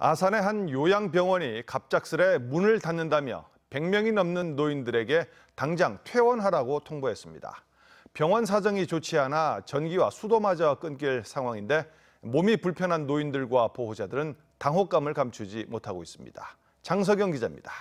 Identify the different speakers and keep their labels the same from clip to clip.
Speaker 1: 아산의 한 요양병원이 갑작스레 문을 닫는다며 100명이 넘는 노인들에게 당장 퇴원하라고 통보했습니다. 병원 사정이 좋지 않아 전기와 수도마저 끊길 상황인데 몸이 불편한 노인들과 보호자들은 당혹감을 감추지 못하고 있습니다. 장석영 기자입니다.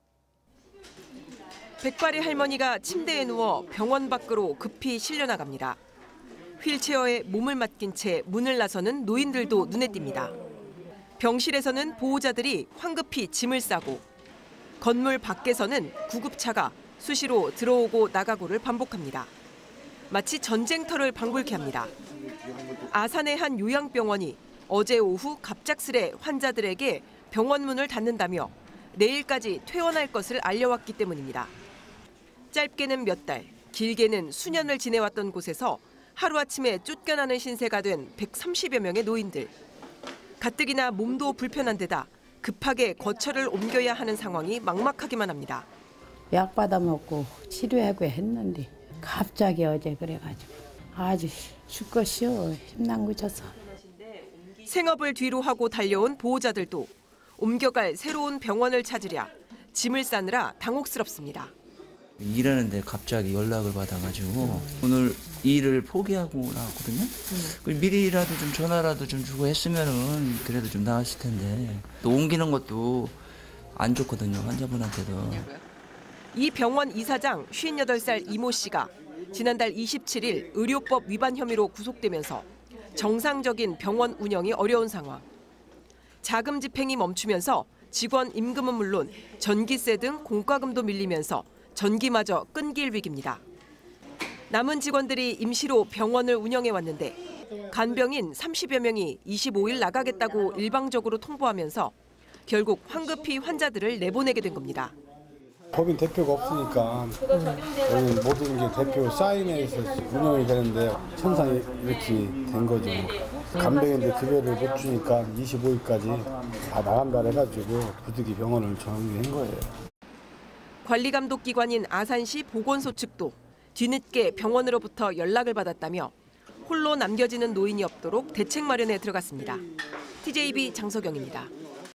Speaker 2: 백발의 할머니가 침대에 누워 병원 밖으로 급히 실려나갑니다. 휠체어에 몸을 맡긴 채 문을 나서는 노인들도 눈에 띕니다. 병실에서는 보호자들이 황급히 짐을 싸고 건물 밖에서는 구급차가 수시로 들어오고 나가고를 반복합니다. 마치 전쟁터를 방불케 합니다. 아산의 한 요양병원이 어제 오후 갑작스레 환자들에게 병원 문을 닫는다며 내일까지 퇴원할 것을 알려왔기 때문입니다. 짧게는 몇 달, 길게는 수년을 지내왔던 곳에서 하루아침에 쫓겨나는 신세가 된 130여 명의 노인들. 가뜩이나 몸도 불편한 데다 급하게 거처를 옮겨야 하는 상황이 막막하기만 합니다.
Speaker 3: 약 받아먹고 치료하고 했는데 갑자기 어제 그래가지고 아주 죽겠어요. 힘난구쳐서.
Speaker 2: 생업을 뒤로 하고 달려온 보호자들도 옮겨갈 새로운 병원을 찾으랴 짐을 싸느라 당혹스럽습니다.
Speaker 4: 일하는데 갑자기 연락을 받아가지고 오늘 일을 포기하고 나왔거든요. 미리라도 좀 전화라도 좀 주고 했으면은 그래도 좀 나았을 텐데 또 옮기는 것도 안 좋거든요, 환자분한테도.
Speaker 2: 이 병원 이사장 58살 이모 씨가 지난달 27일 의료법 위반 혐의로 구속되면서 정상적인 병원 운영이 어려운 상황. 자금 집행이 멈추면서 직원 임금은 물론 전기세 등 공과금도 밀리면서 전기마저 끊길 위기입니다. 남은 직원들이 임시로 병원을 운영해왔는데 간병인 30여 명이 25일 나가겠다고 일방적으로 통보하면서 결국 황급히 환자들을 내보내게 된 겁니다.
Speaker 5: 법인 대표가 없으니까 저는 모든 게 대표 사인에 있어서 운영이 되는데 천상 이렇게 된 거죠. 간병인들 급여를 못 주니까 25일까지 다 나간다 해가지고 부득이 병원을 정리한 거예요.
Speaker 2: 관리감독기관인 아산시 보건소 측도 뒤늦게 병원으로부터 연락을 받았다며 홀로 남겨지는 노인이 없도록 대책 마련에 들어갔습니다. TJB 장석영입니다.